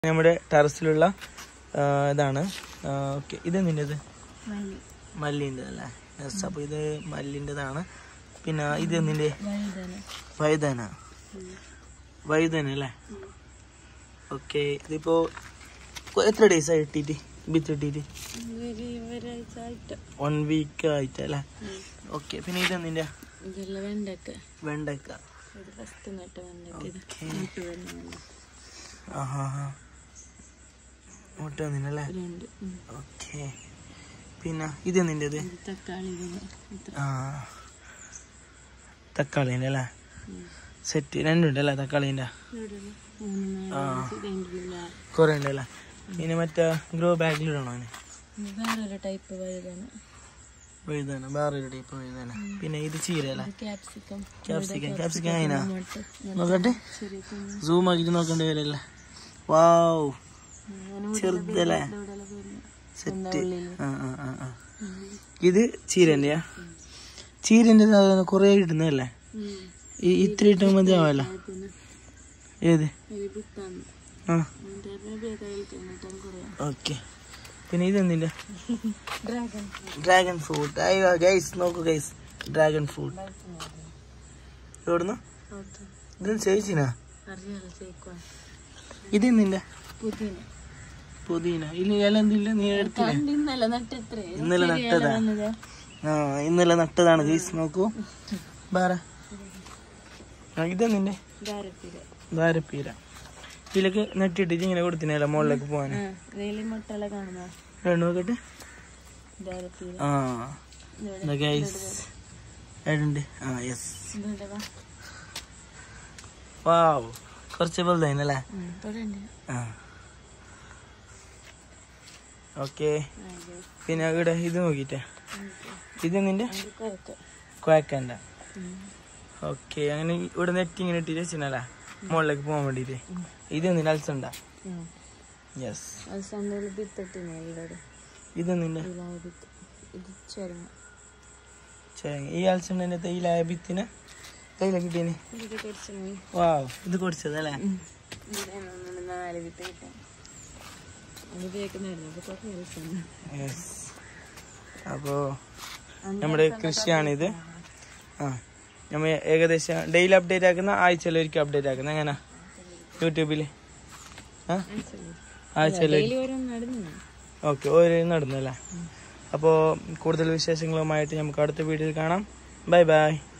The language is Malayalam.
നമ്മുടെ ടെറസിലുള്ള ഇതാണ്. ഓക്കെ, ഇതെന്തിൻ്റെത്? മല്ലിൻ്റെ അല്ലേ? യെസ്. അപ്പോൾ ഇത് മല്ലിൻ്റെതാണ്. പിന്നെ ഇത് എന്തിൻ്റെ? വഴുതന. വഴുതന അല്ലേ? ഓക്കെ. ഇതിപ്പോൾ എത്ര ഡേയ്സ് ആയി ഇട്ടിട്ട്? വിത്ത് ഇട്ടിട്ട് 1 വീക്ക് ആയിട്ടല്ലേ? ഓക്കെ. പിന്നെ ഇതെന്തിൻ്റെ? വെണ്ടക്ക. മുട്ട വന്നില്ലേ? ഓക്കെ. പിന്നെ ഇതെന്തിൻ്റെത്? തക്കാളിൻ്റെ അല്ലേ? സെറ്റ് രണ്ടുണ്ടല്ലേ തക്കാളിൻ്റെ? കുറേ ഉണ്ടല്ലേ? പിന്നെ മറ്റേ ഗ്രോ ബാഗിലിടണോ? വേറൊരു ടൈപ്പ് വഴുതന. വേറൊരു ടൈപ്പ് വഴുതന. പിന്നെ ഇത് ചീര അല്ലേ? ക്യാപ്സിക്കം അതിനാ? നോക്കട്ടെ, സൂം ആക്കിട്ട് നോക്കേണ്ടി വരല്ലേ? വാവ്, ചെറുതല്ലേ? സെറ്റ്. ഇത് ചീരൻ്റെയാ? ചീരൻ്റെ കുറേ ഇടുന്നതല്ലേ? ഇത്ര ഇട്ടാൽ മതിയാവല്ലോ. ഏത്? ഓക്കെ. പിന്നെ ഇതെന്തിൻ്റെ? Dragon fruit. അയ്യോ ഗൈസ്, നോക്കൂ ഗൈസ്, ഡ്രാഗൺ ഫ്രൂട്ട്. എവിടുന്ന? ഇത് ചേച്ചിനാ? ഇതെന്തിൻ്റെ? പുതിന. ഇല്ല, ഇല എന്തില്ല? നീ എടുത്തില്ല? ഇന്നലെ നട്ടതാ. ഇന്നലെ നട്ടതാണ് ഗൈസ്. നോക്കൂ. വേറെ ഇതെന്തിൻ്റെ? ധാരപ്പീര. ഇതിലൊക്കെ നട്ടിട്ട് ഇങ്ങനെ കൊടുത്തിനല്ല മുകളിലേക്ക് പോവാൻ. നോക്കട്ടെ. വാവ്, കുറച്ച് വലുതായിനല്ലേ? ഓക്കെ. പിന്നെ ഇവിടെ ഇത് നോക്കിട്ടെ. ഇത് നിന്റെ കുഴക്കണ്ട. ഓക്കെ. അങ്ങനെ ഇവിടെ നെറ്റ് ഇങ്ങനെ ഇട്ടിട്ട് വെച്ചിനല്ലേ മുകളിലേക്ക് പോകാൻ വേണ്ടിട്ട്. ഇതെന്തിന്റെ? അൽസണ്ട. യെസ്. ഇതെന്തിന്റെ? ചേങ്ങ. ഈ അൽസണ്ടന്റെ തൈലായ ഭിത്തിനെ തൈല കിട്ടീന്. വാവ്, ഇത് കുടിച്ചതല്ലേ? യെസ്. അപ്പോ നമ്മുടെ കൃഷിയാണിത്. നമ്മൾ ഏകദേശം ഡെയിലി അപ്ഡേറ്റ് ആക്കുന്ന, ആഴ്ചയിൽ ഒരിക്കൽ അപ്ഡേറ്റ് ആക്കുന്ന. എങ്ങനെ യൂട്യൂബിൽ? ആഴ്ചയിൽ. ഓക്കെ, ഓരോ നടന്നല്ലേ? അപ്പോൾ കൂടുതൽ വിശേഷങ്ങളുമായിട്ട് നമുക്ക് അടുത്ത വീഡിയോയിൽ കാണാം. Bye by.